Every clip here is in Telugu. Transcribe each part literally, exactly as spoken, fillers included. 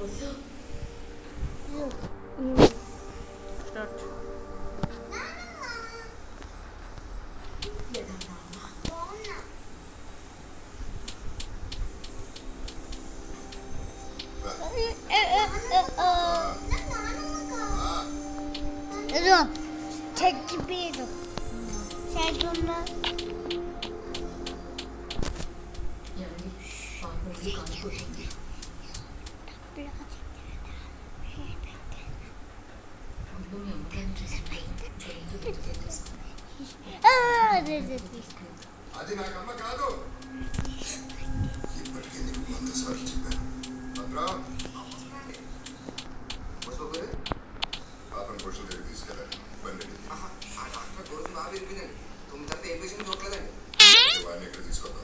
చచ్చిపోయాడు సైకిల్ అది నాకు అమ్మ కాదు. ఇప్పటికే నీకు వంద సార్లు చెప్పాను. పాపం పురుషుల దగ్గర తీసుకెళ్ళాలి. బండి కొడుకు బాగా విరిగిందండి. తొమ్మిది తర్వాత ఏం పేషెంట్ చూడలేదండి. వాడిని ఎక్కడ తీసుకోదా?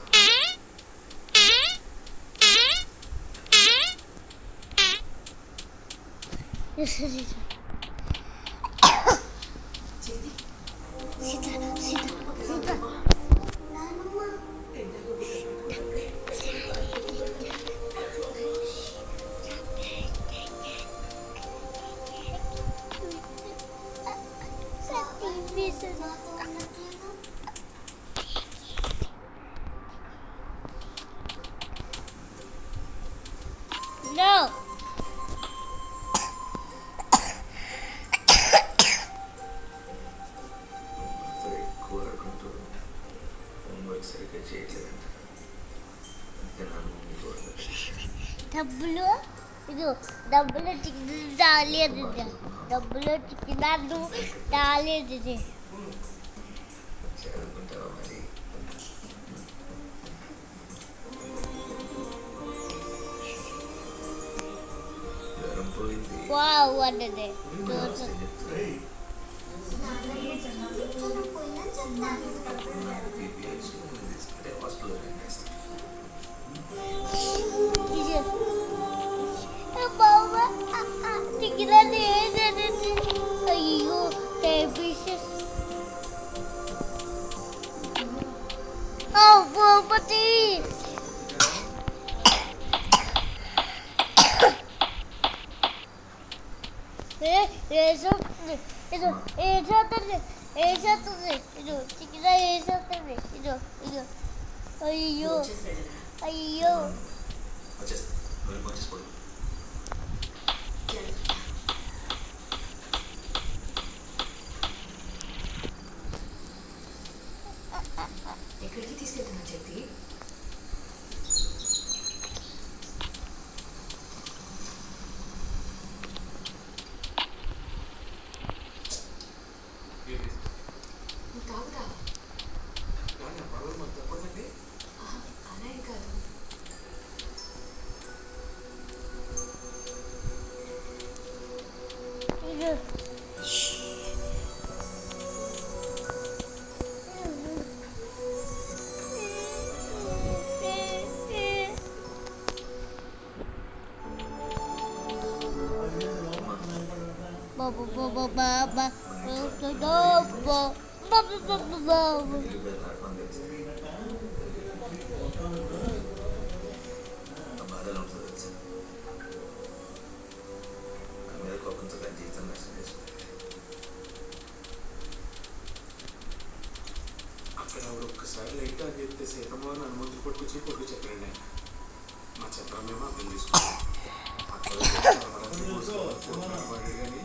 No. డబ్బులు ఇది డబ్బులు చికెన్ రాలేదు డబ్బులు చికెన్ రాలేదు వావ్ వన్నదే బాబా చికెన్ అయ్యో టేపీసెస్ Oh, Bobati! Eh, eso, eso, eso, eso, eso, chiquita, eso, eso, eso. Ayyo, ayyo. ఎక్కడికి తీసుకెళ్తున్నా చెప్పి నువ్వు తాగుతావా అలా కాదు Baba baba baba baba baba baba baba అక్కడ ఒక్కసారి లైట్ అని చెప్తే సీతమ్మ నన్ను ముందు కొట్టుకొచ్చి కొట్టు చెప్పండి మా చెప్పామేమో అర్థం తీసుకున్నాం అక్కడ కానీ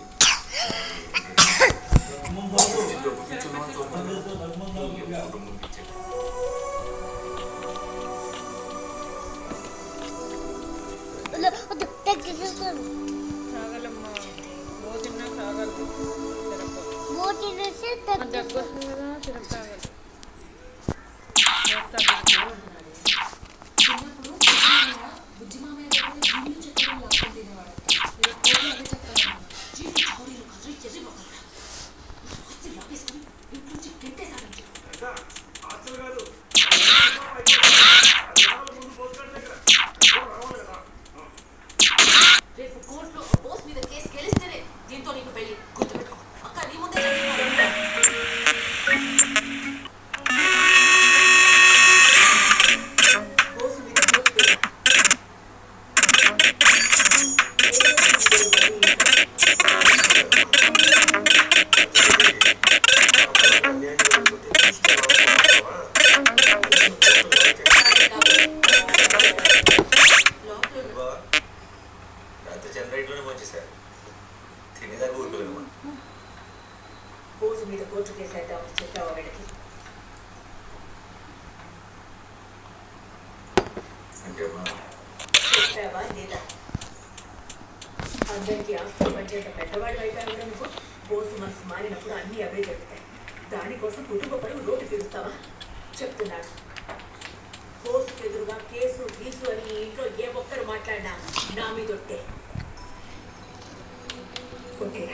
బుజ్జి మామయ్య దగ్గర ఇల్లు చెప్పడం లాభం తినేవాడు రేపు కోర్టులో పోస్ట్ మీద కేసు గెలిస్తేనే దీంతో నీకు పెళ్లి గుర్తుపెట్టుకో అక్క నీ ముందే పోస్ట్ మీద బోసు మీద కోర్టు కేసేద్దామని చెప్పావా వీళ్ళకి? అంటే మా చెప్పావా లేదా? అందరికీ ఆస్తులు పనిచేత పెద్దవాళ్ళు అయిపోయావు అనుకో. బోసు మనసు మారినప్పుడు అన్నీ అవే జరుగుతాయి. దానికోసం కుటుంబ పరువు రోడ్డు తీరుస్తావా? చెప్తున్నాడు. బోసుకు ఎదురుగా కేసు గీసు అని ఈ ఇంట్లో ఏ ఒక్కరు మాట్లాడినా నా మీదొట్టే. కొట్టేరా.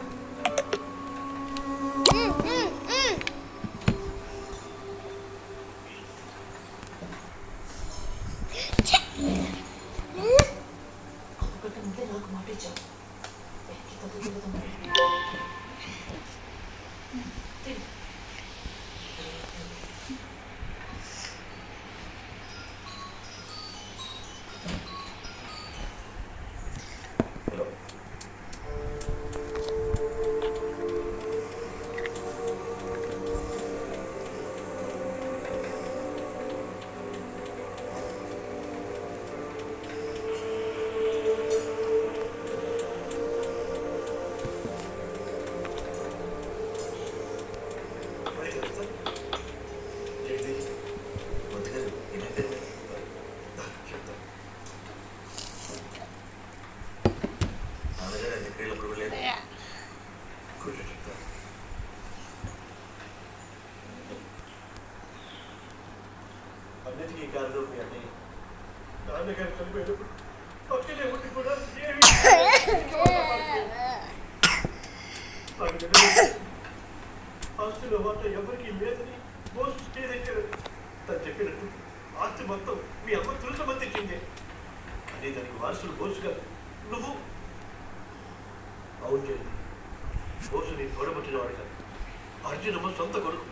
అప్పటి ముందే నాకు మాట ఇచ్చావు. అన్నిటికీ కారణం మీ అన్నయ్య. నాన్నగారు చనిపోయినప్పుడు పక్కనే ఉండి కూడా ఏమీ ఆస్తిలో మాట ఎవరికీ లేదని బోసు స్టే దగ్గర తను చెప్పినట్టు ఆస్తి మొత్తం మీ అమ్మ తులసమ్మ తెచ్చిందే. కానీ దానికి వారసులు బోసుగా నువ్వు. అవును చెల్లి, బోసు నీ తోడబట్టిన వాడు కాదు, అర్జునమ్మ సొంత కొడుకు.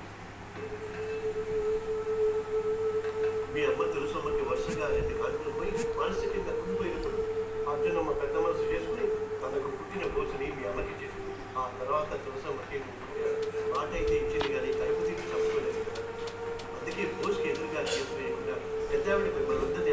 మీ అమ్మ తులసమ్మకి వరుసగా రెండు కాలుపులు పోయి మానసికంగా కుంగిపోయినప్పుడు అర్జునమ్మ పెద్ద మనసు చేసుకుని తనకు పుట్టిన బోసుని మీ అమ్మకి ఇచ్చేసింది. ఆ తర్వాత తులసమ్మకి మాట అయితే ఇచ్చింది కానీ కలుపు తీసి చంపుకోలేదు కదా. అందుకే బోసుకి ఎదురుగా చేసి వేయకుండా పెద్దావిడ మిమ్మల్ని వద్దని